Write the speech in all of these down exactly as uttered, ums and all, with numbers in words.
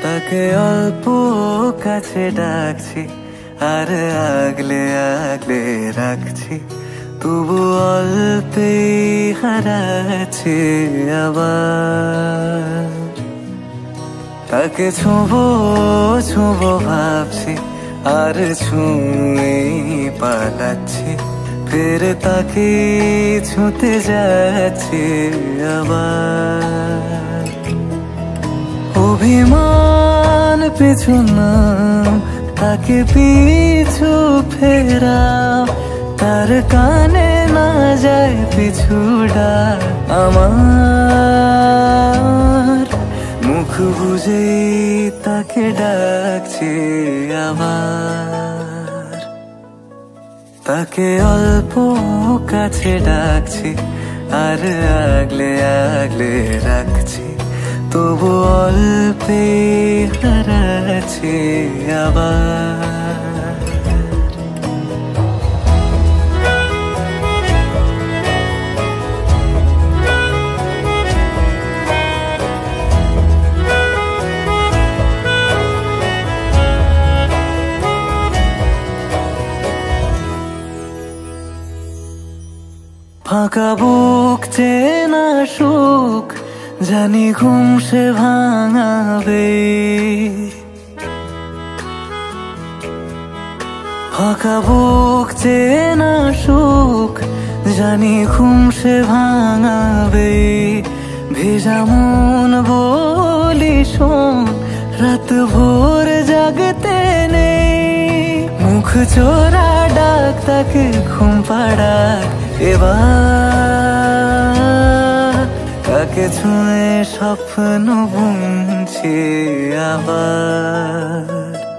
তাকে অল্প কাছে ডাকছি আর আগলে আগলে রাখছি, তবু অল্পেই হারাচ্ছি আবার। তাকে ছোঁবো ছোঁবো ভাবছি আর ছুঁয়ে পালাচ্ছি, ফের তাকে ছুঁতে যাচ্ছি আবার। অভিমান পিছু নাম, তাকে পিছু ফেরাও, তার কানে না যায় পিছু ডাক আমার। মুখ বুঝেই তাকে ডাকছি আবার। তাকে অল্প কাছে ডাকছি আর আগলে আগলে রাখছি, তবু অল্পে হারাচ্ছি আবার। ফাঁকা বুক চেনা সুখ জানি ঘুম সে ভাঙাবে, ফাঁকা বুক চেনা সুখ জানি ঘুম সে ভাঙাবে। ভেজা মন বলি শোন, রাত ভোর জাগতে নেই, মুখ চোরা ডাক তাকে ঘুম পাড়াক এবার। তাকে ছুঁয়ে স্বপ্ন বুনছি আবার।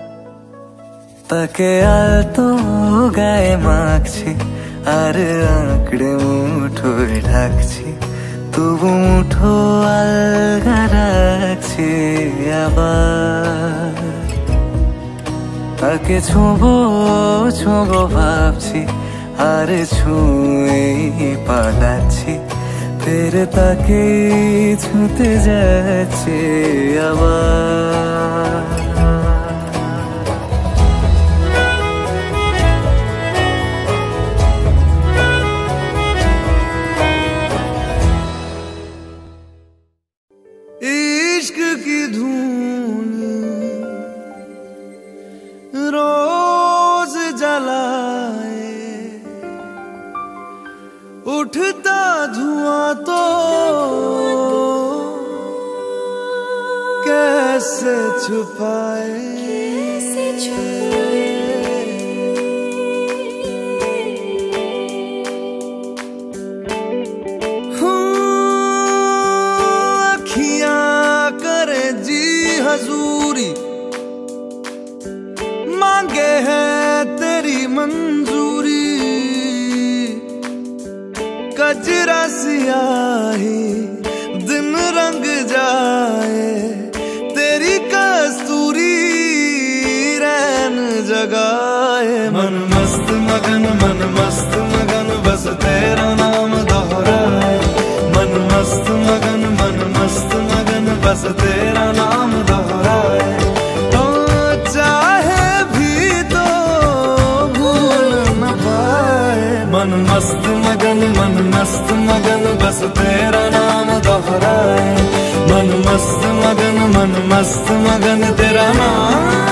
তাকে আলতো গায়ে মাখছি আর আঁকড়ে মুঠোয় ঢাকছি, তবু মুঠো আলগা রাখছি আবার। তাকে ছোঁবো ছোঁবো ভাবছি আর ছুঁয়ে পালাচ্ছি, ফের তাকে ছুঁতে যাচ্ছে আবার। इश्क की धून रोज जलाए, उठता धुआं तो कैसे छुपाए। अखियां करे जी हजूरी, मांगे है तेरी मंजूरी। कजरा सियाही दिन रंग जाए, तेरी कस्तूरी रैन जगाए। मन मस्त मगन मन मस्त मगन बस तेरा नाम दोहराए। मन मस्त मगन मन मस्त मगन बस तेरा नाम दोहराए। तो चाहे भी तो भूल न पाए। मन मस्त मगन मन मस्त मगन बस तेरा नाम दोहराए। मन मस्त मगन मन मस्त मगन तेरा नाम